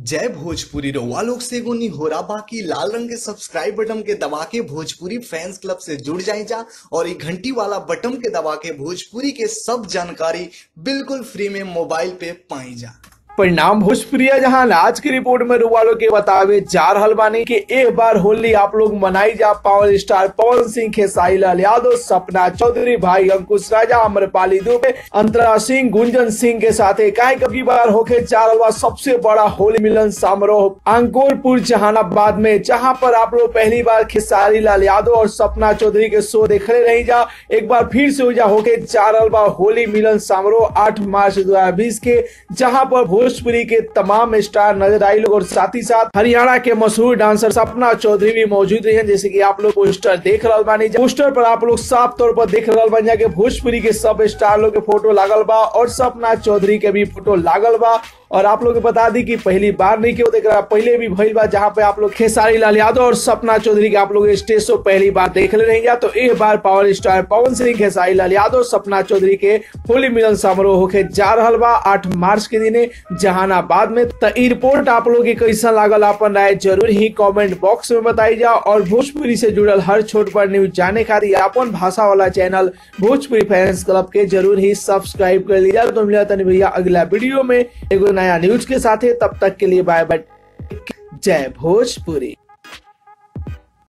जय भोजपुरी रउआ लोग से एगो निहोरा बाकी लाल रंग के सब्सक्राइब बटन के दबा के भोजपुरी फैंस क्लब से जुड़ जाए जा और ये घंटी वाला बटन के दबा के भोजपुरी के सब जानकारी बिल्कुल फ्री में मोबाइल पे पाई जा। परिणाम भोजपुरिया जहां आज की रिपोर्ट में रुवालों के बतावे जा रहल बानी कि एक बार होली आप लोग मनाई जा पावर स्टार पवन सिंह, खेसारी लाल यादव, सपना चौधरी, भाई अंकुश राजा, अमरपाली दुबे, अंतरा सिंह, गुंजन सिंह के साथ कभी बार होके जा रहल बा सबसे बड़ा होली मिलन समारोह अंकुरपुर जहानाबाद में, जहां पर आप लोग पहली बार खेसारी लाल यादव और सपना चौधरी के शो देखले रही जा। एक बार फिर से होके जा रहल बा होली मिलन समारोह 8 मार्च 2020 के, जहां पर भोजपुरी के तमाम स्टार नजर आई लोग और साथ ही साथ हरियाणा के मशहूर डांसर सपना चौधरी भी मौजूद रहे हैं। जैसे कि आप लोग पोस्टर देख रहे बानी, पोस्टर पर आप लोग साफ तौर पर देख रहे बानी कि भोजपुरी के सब स्टार लोग के फोटो लागल बा और सपना चौधरी के भी फोटो लागल बा। और आप लोग बता दी कि पहली बार नहीं क्यों देख रहा, पहले भी भइल बा जहां पे आप लोग खेसारी लाल यादव और सपना चौधरी के आप लोग स्टेज शो पहली बार देख ले रही। तो एक बार पावर स्टार पवन सिंह, खेसारी लाल यादव, सपना चौधरी के होली मिलन समारोह होके जा रहल बा 8 मार्च के दिने जहानाबाद में। तो ई रिपोर्ट आप लोग के कैसा लागल अपन राय जरूर ही कमेंट बॉक्स में बताई जा और भोजपुरी से जुड़ल हर छोट बड़ न्यूज जाने खातिर अपन भाषा वाला चैनल भोजपुरी फैंस क्लब के जरूर ही सब्सक्राइब कर लीजिए। तो मिला तनी भैया अगला वीडियो में एगो नया न्यूज के साथ। तब तक के लिए बाय बाय, जय भोजपुरी।